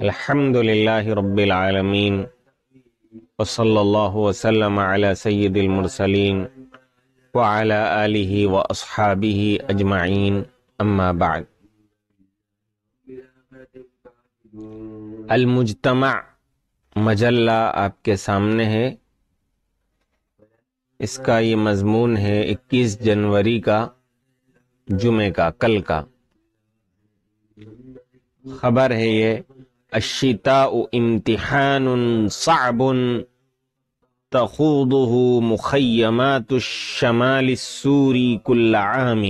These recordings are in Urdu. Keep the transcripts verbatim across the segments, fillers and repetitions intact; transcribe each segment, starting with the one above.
الحمد للہ رب العالمین وصلی اللہ وسلم علی سید المرسلین وعلی آلہ واصحابہ اجمعین اما بعد۔ المجتمع مجلہ آپ کے سامنے ہے۔ اس کا یہ مضمون ہے اکیس جنوری کا، جمعہ کا، کل کا۔ خبر ہے یہ: الشتاء امتحان صعب تخوضه مخیمات الشمال السوری کل عام۔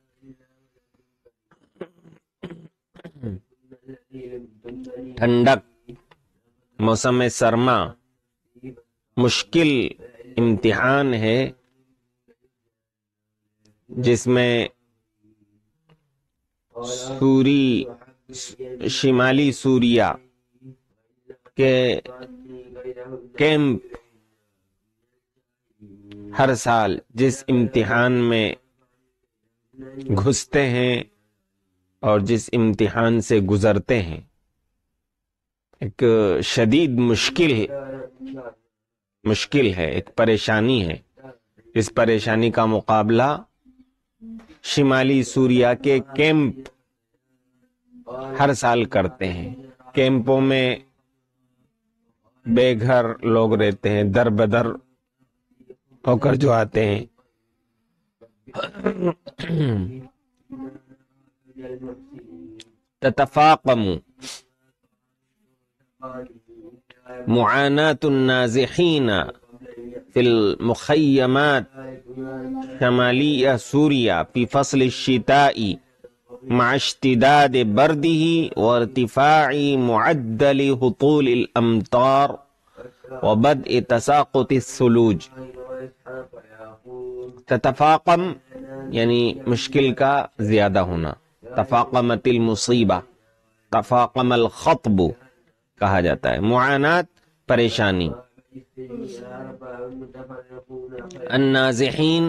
ٹھنڈک، موسم سرما مشکل امتحان ہے جس میں سوری شمالی سوریا کے کیمپ ہر سال جس امتحان میں گھستے ہیں اور جس امتحان سے گزرتے ہیں، ایک شدید مشکل مشکل ہے، ایک پریشانی ہے۔ اس پریشانی کا مقابلہ شمالی سوریا کے کیمپ ہر سال کرتے ہیں۔ کیمپوں میں بے گھر لوگ رہتے ہیں، در بدر ہو کر جو آتے ہیں۔ تتفاقم معاناة النازحین فی المخیمات شمالی سوریا فی فصل الشتاء مع اشتداد برده وارتفاع معدل هطول الامطار وبدء تساقط الثلوج۔ تتفاقم یعنی مشکل کا زیادہ ہونا، تفاقمت المصیبہ، تفاقم الخطب کہا جاتا ہے۔ معانات پریشانی۔ النازحین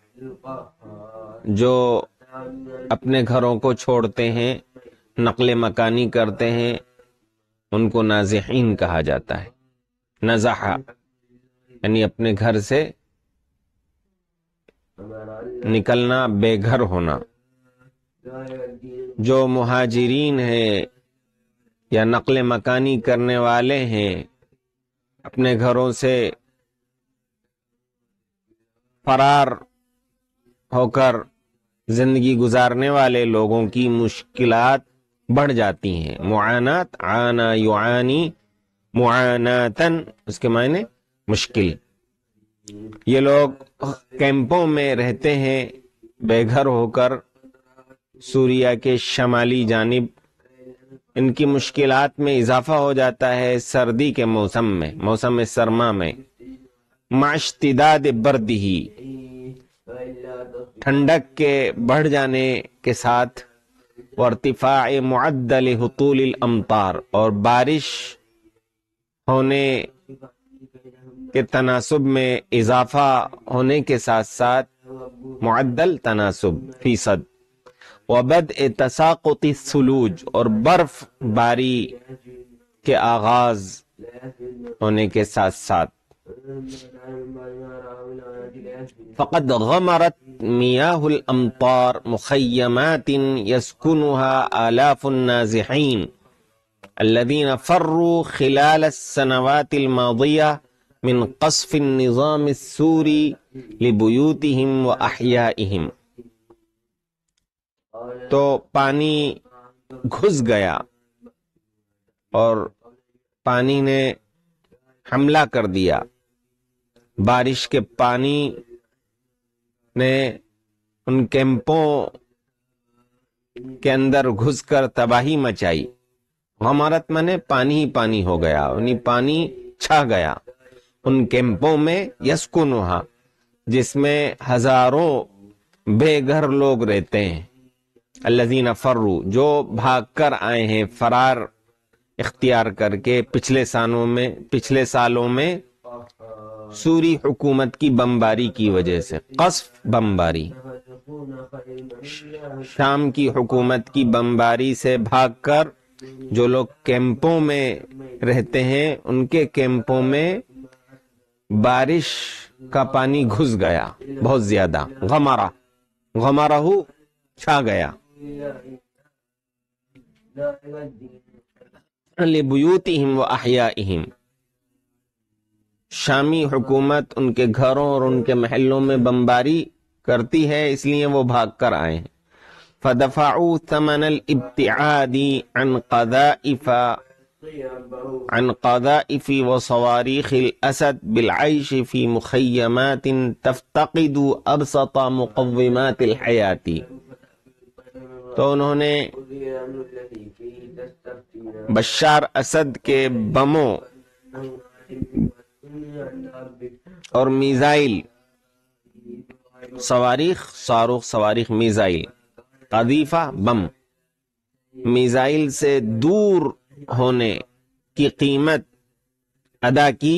جو اپنے گھروں کو چھوڑتے ہیں، نقل مکانی کرتے ہیں، ان کو نازحین کہا جاتا ہے۔ نزح یعنی اپنے گھر سے نکلنا، بے گھر ہونا۔ جو مہاجرین ہیں یا نقل مکانی کرنے والے ہیں، اپنے گھروں سے فرار ہو کر زندگی گزارنے والے لوگوں کی مشکلات بڑھ جاتی ہیں۔ معانات، عانا یعانی معاناتن، اس کے معنی مشکل۔ یہ لوگ کیمپوں میں رہتے ہیں بے گھر ہو کر سوریا کے شمالی جانب۔ ان کی مشکلات میں اضافہ ہو جاتا ہے سردی کے موسم میں، موسم سرما میں۔ مع اشتداد بردہ، ٹھنڈک کے بڑھ جانے کے ساتھ، وارتفاع معدل ہطول الامطار، اور بارش ہونے کے تناسب میں اضافہ ہونے کے ساتھ ساتھ، معدل تناسب فیصد، وبدء تساقط الثلوج، اور برف باری کے آغاز ہونے کے ساتھ ساتھ۔ فقد غمرت میاہ الامطار مخیمات يسكنها آلاف النازحین الذين فروا خلال السنوات الماضية من قصف النظام السوري لبيوتهم وأحيائهم۔ تو پانی گھس گیا اور پانی نے حملہ کر دیا، بارش کے پانی نے ان کیمپوں کے اندر گھس کر تباہی مچائی۔ غمرت منے پانی ہی پانی ہو گیا، یعنی پانی چھا گیا ان کیمپوں میں، یسکنوہا، جس میں ہزاروں بے گھر لوگ رہتے ہیں۔ الذین فروا، جو بھاگ کر آئے ہیں، فرار اختیار کر کے پچھلے سالوں میں پچھلے سالوں میں سوری حکومت کی بمباری کی وجہ سے۔ قصف بمباری، شام کی حکومت کی بمباری سے بھاگ کر جو لوگ کیمپوں میں رہتے ہیں ان کے کیمپوں میں بارش کا پانی گھس گیا بہت زیادہ، غمرہ غمرہ چھا گیا، لبیوتہم و احیائہم، شامی حکومت ان کے گھروں اور ان کے محلوں میں بمباری کرتی ہے، اس لیے وہ بھاگ کر آئے ہیں۔ فدفعوا ثمن الابتعاد عن قذائف عن قذائف وصواريخ الأسد بالعيش في مخيمات تفتقد أبسط مقومات الحياة، تو انہوں نے بشار اسد کے بموں اور میزائل، صواریخ صاروخ صواریخ میزائل، قذیفہ بم، میزائل سے دور ہونے کی قیمت ادا کی،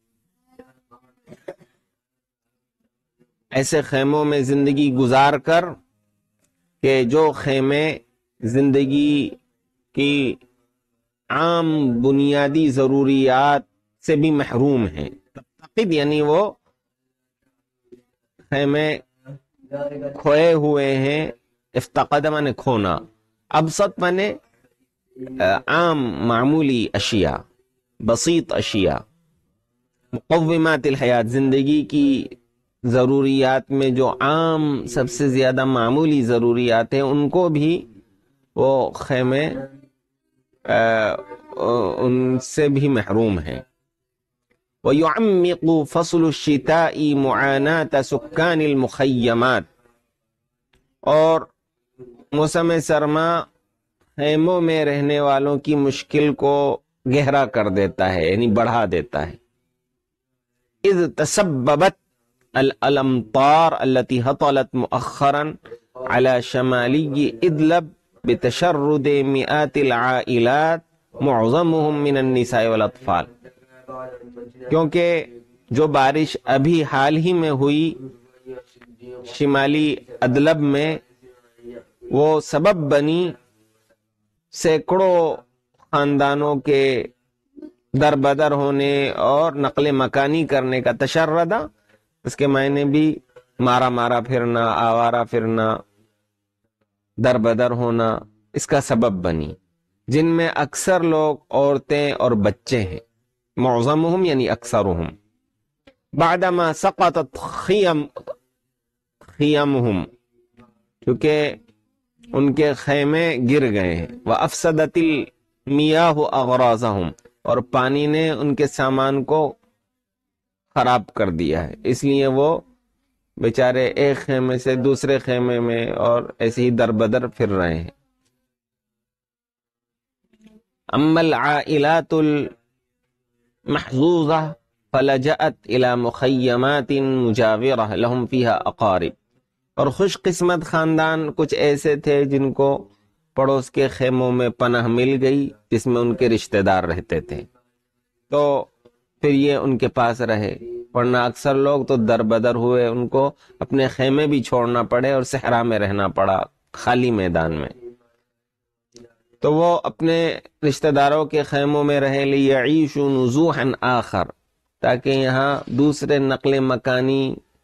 ایسے خیموں میں زندگی گزار کر کہ جو خیمے زندگی کی عام بنیادی ضروریات سے بھی محروم ہیں۔ تفتقد یعنی وہ خیمے کھوئے ہوئے ہیں، افتقد مانے کھونا، ابسط مانے عام معمولی اشیاء، بسیط اشیاء، مقومات الحیات زندگی کی ضروریات میں جو عام سب سے زیادہ معمولی ضروریات ہیں ان کو بھی وہ خیمے ان سے بھی محروم ہیں۔ وَيُعَمِّقُ فَصْلُ الشِّتَاءِ مُعَانَاةَ سُكَّانِ الْمُخَيَّمَاتِ، اور موسم سرما خیموں میں رہنے والوں کی مشکل کو گہرا کر دیتا ہے، یعنی بڑھا دیتا ہے۔ اذ تسببت الامطار التي هطلت مؤخرا على شمالي ادلب بتشرد مئات العائلات معظمهم من النساء والاطفال، کیونکہ جو بارش ابھی حال ہی میں ہوئی شمالی ادلب میں، وہ سبب بنی سینکڑوں خاندانوں کے در بدر ہونے اور نقل مکانی کرنے کا۔ تشردہ اس کے معنی بھی مارا مارا پھرنا، آوارہ پھرنا، در بدر ہونا، اس کا سبب بنی، جن میں اکثر لوگ عورتیں اور بچے ہیں۔ معظمہم یعنی اکثرہم۔ بعدما سقطت خیم خیمہم، کیونکہ ان کے خیمے گر گئے ہیں۔ وَأَفْسَدَتِ الْمِيَاهُ أَغْرَازَهُمْ، اور پانی نے ان کے سامان کو خراب کر دیا ہے، اس لیے وہ بیچارے ایک خیمے سے دوسرے خیمے میں اور ایسے ہی در بدر پھر رہے ہیں۔ اما العائلات المحظوظة فلجأت الى مخیمات مجاورة لهم فيها اقارب، اور خوش قسمت خاندان کچھ ایسے تھے جن کو پڑوس کے خیموں میں پناہ مل گئی جس میں ان کے رشتہ دار رہتے تھے، تو پھر یہ ان کے پاس رہے، ورنہ اکثر لوگ تو در بدر ہوئے، ان کو اپنے خیمے بھی چھوڑنا پڑے اور صحرا میں رہنا پڑا، خالی میدان میں، تو وہ اپنے رشتہ داروں کے خیموں میں رہے۔ لِيَعِيشُوا نُزُوحًا آخر، تاکہ یہاں دوسرے نقل مکانی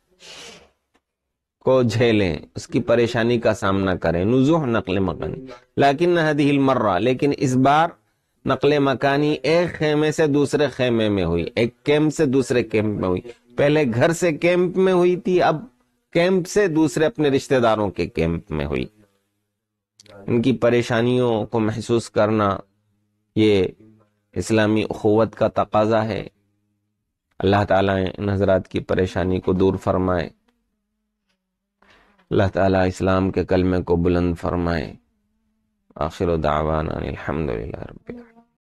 کو جھیلیں، اس کی پریشانی کا سامنا کریں۔ نزوح نقل مکانی، لیکن هذه المرہ، لیکن اس بار نقل مکانی ایک خیمے سے دوسرے خیمے میں ہوئی، ایک کیمپ سے دوسرے کیمپ میں ہوئی۔ پہلے گھر سے کیمپ میں ہوئی تھی، اب کیمپ سے دوسرے اپنے رشتہ داروں کے کیمپ میں ہوئی۔ ان کی پریشانیوں کو محسوس کرنا یہ اسلامی اخوت کا تقاضا ہے۔ اللہ تعالیٰ ان حضرات کی پریشانی کو دور فرمائے، اللہ تعالیٰ اسلام کے کلمے کو بلند فرمائے۔ آخر دعوانا الحمدللہ رب العالمین۔